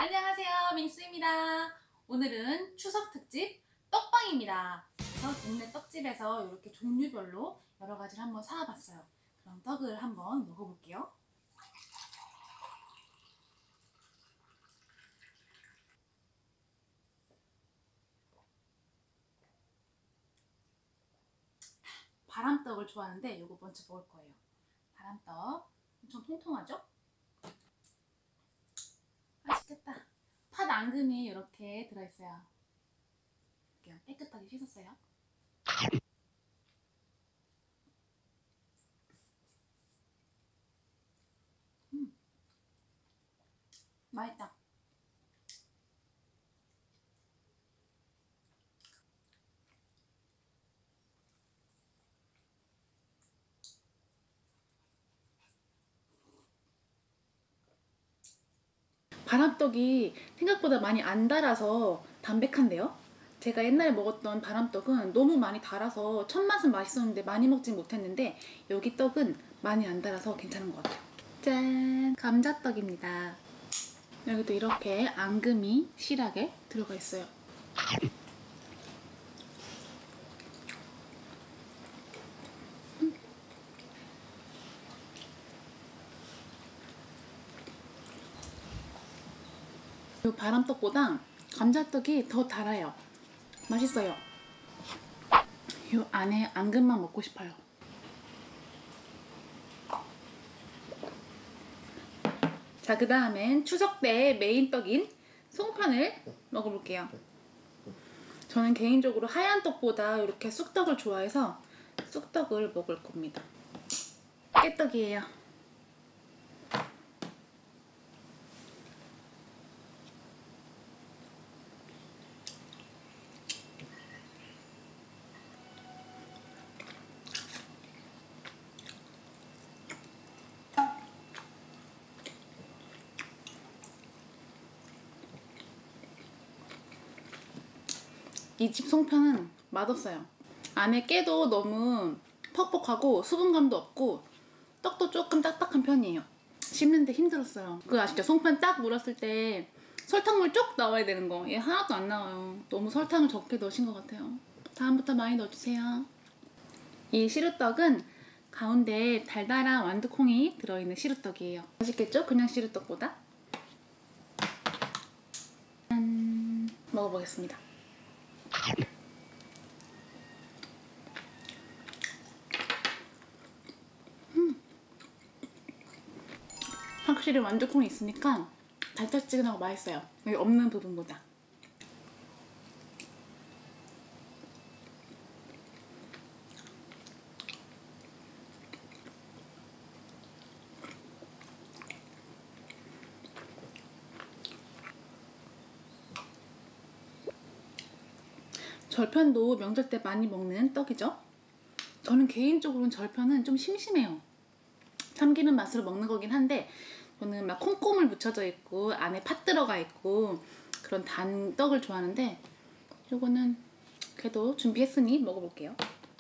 안녕하세요, 민수입니다. 오늘은 추석 특집 떡방입니다. 그래서 동네 떡집에서 이렇게 종류별로 여러 가지를 한번 사와봤어요. 그럼 떡을 한번 먹어볼게요. 바람떡을 좋아하는데 이거 먼저 먹을 거예요. 바람떡 엄청 통통하죠? 맛있겠다. 팥 앙금이 이렇게 들어있어요. 이렇게 깨끗하게 씻었어요. 맛있다. 바람떡이 생각보다 많이 안 달아서 담백한데요? 제가 옛날에 먹었던 바람떡은 너무 많이 달아서 첫 맛은 맛있었는데 많이 먹진 못했는데 여기 떡은 많이 안 달아서 괜찮은 것 같아요. 짠! 감자떡입니다. 여기도 이렇게 앙금이 실하게 들어가 있어요. 이 바람떡보다 감자떡이 더 달아요. 맛있어요. 이 안에 앙금만 먹고 싶어요. 자, 그 다음엔 추석 때 메인 떡인 송편을 먹어볼게요. 저는 개인적으로 하얀 떡보다 이렇게 쑥떡을 좋아해서 쑥떡을 먹을 겁니다. 깨떡이에요. 이 집 송편은 맛없어요. 안에 깨도 너무 퍽퍽하고 수분감도 없고 떡도 조금 딱딱한 편이에요. 씹는데 힘들었어요. 그거 아시죠? 송편 딱 물었을 때 설탕물 쭉 나와야 되는 거. 얘 하나도 안 나와요. 너무 설탕을 적게 넣으신 것 같아요. 다음부터 많이 넣어주세요. 이 시루떡은 가운데 달달한 완두콩이 들어있는 시루떡이에요. 맛있겠죠? 그냥 시루떡보다. 짠! 먹어보겠습니다. 확실히 완두콩이 있으니까 달짝지근하고 맛있어요. 여기 없는 부분보다. 절편도 명절 때 많이 먹는 떡이죠. 저는 개인적으로는 절편은 좀 심심해요. 참기름 맛으로 먹는 거긴 한데 저는 막 콩고물 묻혀져 있고 안에 팥 들어가 있고 그런 단 떡을 좋아하는데 요거는 그래도 준비했으니 먹어볼게요.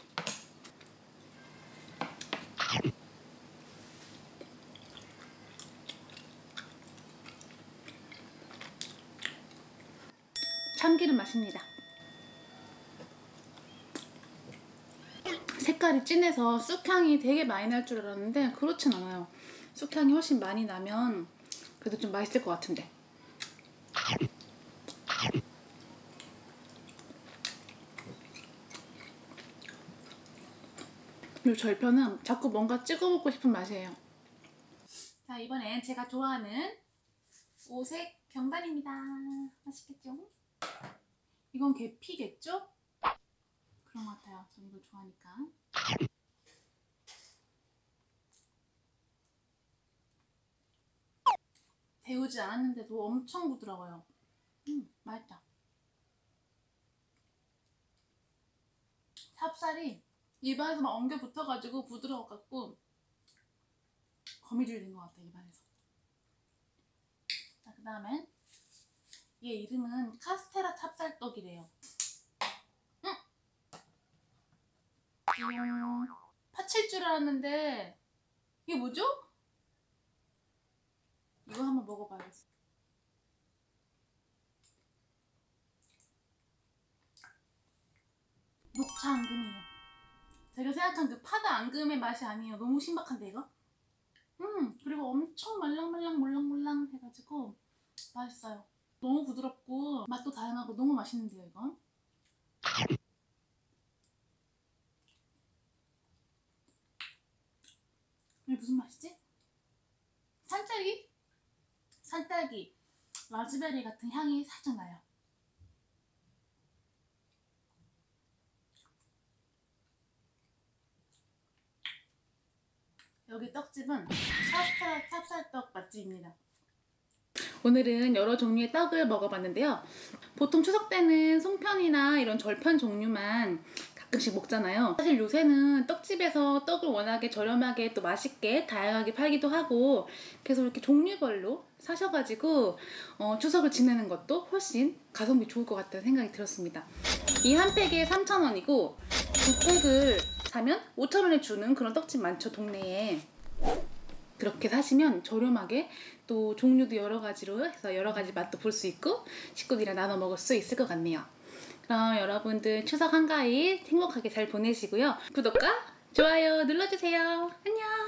참기름 맛입니다. 색깔이 진해서 쑥향이 되게 많이 날 줄 알았는데 그렇진 않아요. 쑥향이 훨씬 많이 나면 그래도 좀 맛있을 것 같은데. 이 절편은 자꾸 뭔가 찍어 먹고 싶은 맛이에요. 자, 이번엔 제가 좋아하는 오색 경단입니다. 맛있겠죠? 이건 계피겠죠? 그런 것 같아요. 전 이거 좋아하니까. 데우지 않았는데도 엄청 부드러워요. 맛있다. 찹쌀이 입안에서 막 엉겨 붙어가지고 부드러워갖고 거미줄 된 것 같아, 입안에서. 자, 그 다음엔 얘 이름은 카스테라 찹쌀떡이래요. 파칠 줄 알았는데 이게 뭐죠? 이거 한번 먹어봐야겠어. 녹차 앙금이에요. 제가 생각한 그 파다 앙금의 맛이 아니에요. 너무 신박한데 이거? 그리고 엄청 말랑말랑 몰랑몰랑 해가지고 맛있어요. 너무 부드럽고 맛도 다양하고 너무 맛있는데요 이거? 이게 무슨 맛이지? 산딸기? 산딸기, 라즈베리 같은 향이 살짝 나요. 여기 떡집은 찹쌀떡 맛집입니다. 오늘은 여러 종류의 떡을 먹어봤는데요. 보통 추석 때는 송편이나 이런 절편 종류만 가끔씩 먹잖아요. 사실 요새는 떡집에서 떡을 워낙에 저렴하게 또 맛있게 다양하게 팔기도 하고 계속 이렇게 종류별로 사셔가지고 추석을 지내는 것도 훨씬 가성비 좋을 것 같다는 생각이 들었습니다. 이 한 팩에 3,000원이고 두 팩을 사면 5,000원에 주는 그런 떡집 많죠, 동네에. 그렇게 사시면 저렴하게 또 종류도 여러 가지로 해서 여러 가지 맛도 볼 수 있고 식구들이랑 나눠 먹을 수 있을 것 같네요. 그럼 여러분들 추석 한가위 행복하게 잘 보내시고요. 구독과 좋아요 눌러주세요. 안녕.